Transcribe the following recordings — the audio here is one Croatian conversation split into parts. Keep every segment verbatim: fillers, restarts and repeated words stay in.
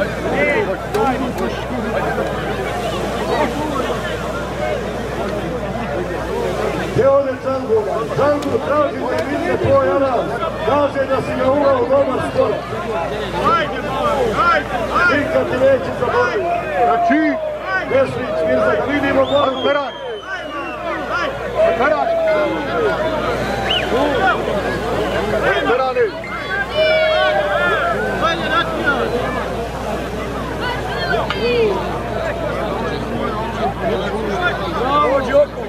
Gdje ode Čangu? Čangu traži da je vidite tvoj Anas. Kaže da si ga uvao dobar skoro. Nikad ti neće zaboraviti. Znači? Veslić, Mirza, da vidimo Golub. Karan. Karan. Karane. Dođi oko.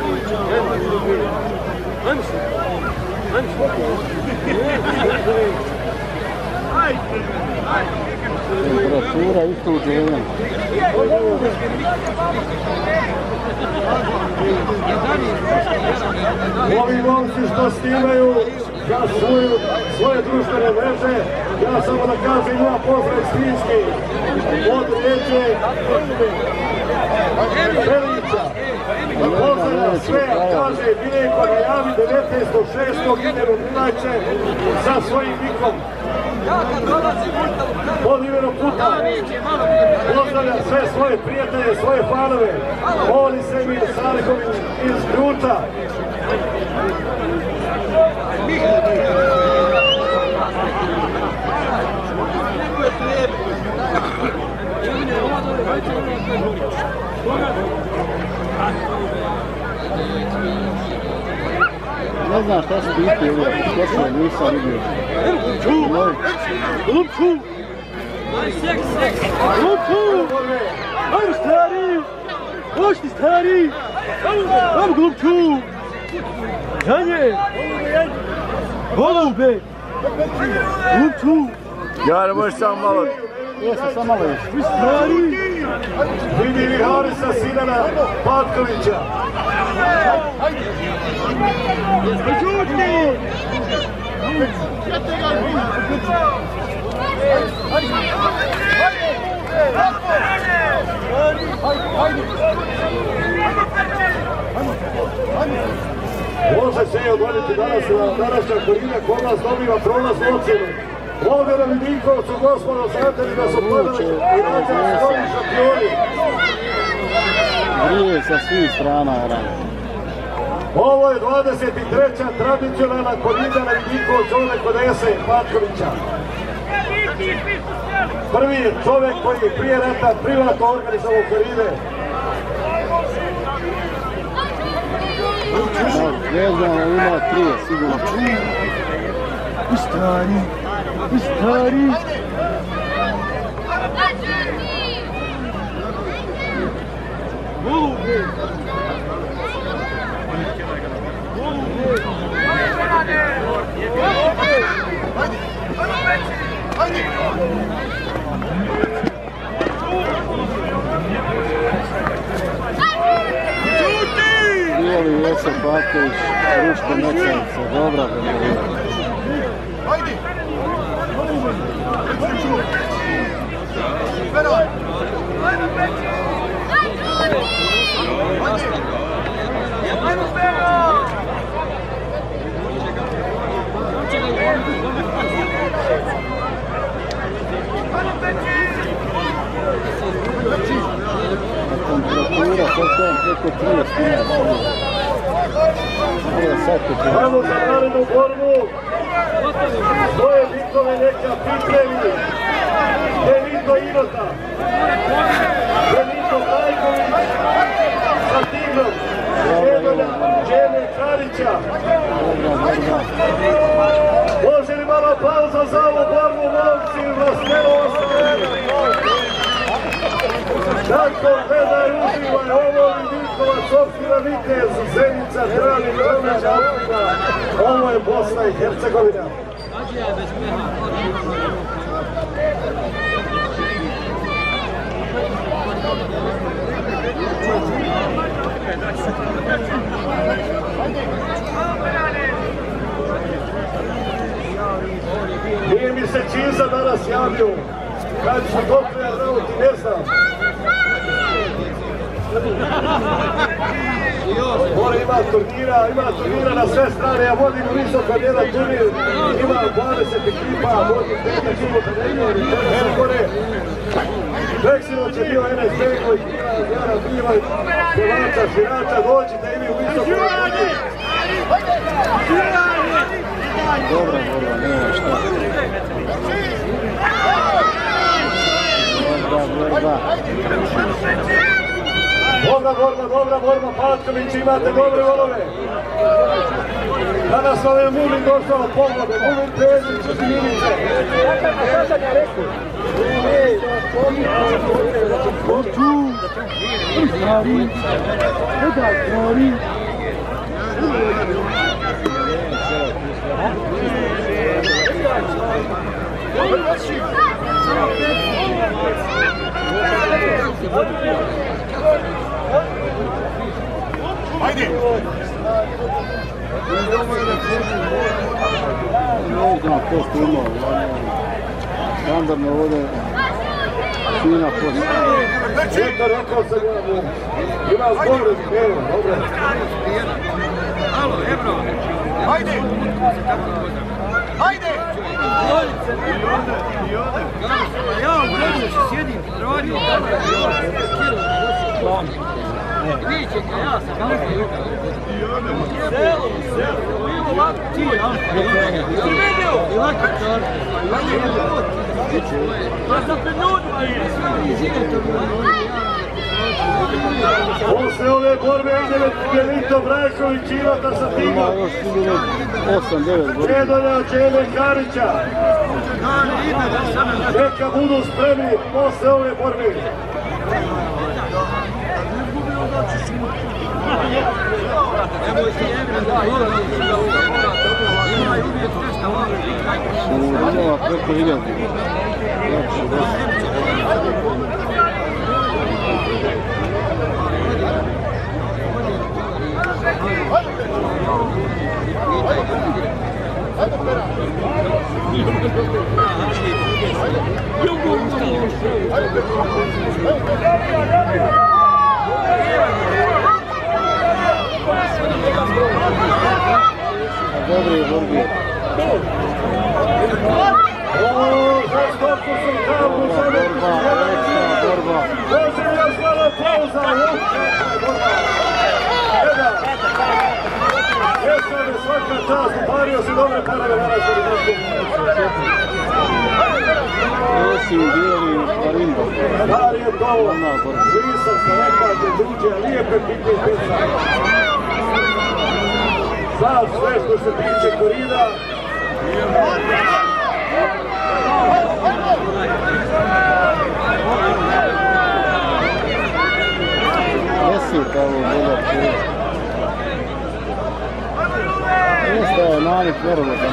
Ajmo se. Ajmo se. Temperatura isto u dželjem. Ovi momci što snimaju za svoje društvene mreže, ja samo da kažem ima pozdrav svinjski od riječe Belića. Pozdrav sve, kaže Vidikovac najavi devetnaestog šestog ide u Milaće sa svojim nikom. Oliverom Puta pozdravlja sve svoje prijatelje, svoje fanove. Moli se mi Saleković iz Kruča. Ne znam šta su biti ili skočilo, nisam vidio. Golub ču! Golub ču! Ajmo stari! Došli stari! Ajmo Golub ču! Janje! Golube! Golub ču! Ja ne možeš samo malo... Jesam samo malo još. Stari! Vidi vi Harisa Sinana Patkovića! Žuti! Može se odvoditi danas na današnja Korida, kod nas dobiva prolaznu ocjenu. Ovdje na Vidikovcu, gospodo, znate da su gledali i rađani svoji šampioni. Grije sa svih strana, rano. Ovo je dvadeset treća tradicionalna Korida na Vidikovcu, ovdje kod E.Mecavića. Prvi je čovjek koji je prije rata privatno organizovao Koride. Zvezdano ima trije, sigurno. I stari, i stari. Golube! Bijeli K.Patković, Ruško, E.Mecavica, dobra velika. Hajde! Temperatura koliko je preko trideset. Ajmo za narednu borbu. Svoje bitove neka pripremi. Benito Inota. Benito Pajković. Sa timom. E.Mecavića. Može li malo pauza za ovu borbu, momci? Vlastelo ostane. Tako gledaj, uživaj, ovo Vidikovac, opština Vitez, Zenica, Trani, Krovića, opština. Ovo je Bosna i Herzegovina. Nije mi se Čiza danas javio. Kad ću dokle rauti, ne znam. Mora ima turnira, ima turnira na sve strane, ja vodim u Visokom jedan turnir, ima dvadeset ekipa, vodim pet ekipa, kada ima i tada se gore. ima pjevača, svirača, dođite i vi u visoku. Dobra borba, nema šta. Borba, borba. Dobra borba, dobra borba, Patković, imate dobre golove. Danas ove Mulin došao poglede, Mulin Prezić u Diminice. Hoću! Pravi! Gledaj, pravi! Ajde! Ne znam ko što imao, standardno ovdje fina posta. Čekaj, rekao sam ja, ima zbore, evo, dobro. Alo, Ebro! Ajde! Ajde! Ja u Golbu se sjedim, radio vidjet će ga, ja sam kako je selo, selo, bilo lako ti, ja sam vidio, i lako čar, ja sam pred ljudima je, sve živite u Posle ove borbe ide Velito Brajković, Ivata sa timom. Ima još osam devet godina. Predonjače E.Mecavića. Neka budu spremni posle ove borbe. Sudova preko hiljadu. Znači, dosta. Dobri, dobri. Ooo, žestoko su kapu, sada je borba. Može li još malo pauza? Jedan. Jesame, svaka čast, upario si dobre parave danas u Vidikovacu. Jesi u bijeli Karimbo. Dar je to, Lisak se nekaže, druđe, lijepe pitne pisa. Znaš sve što se tiče Korida. Jesi kao Golub. Jeste je nanik verovo da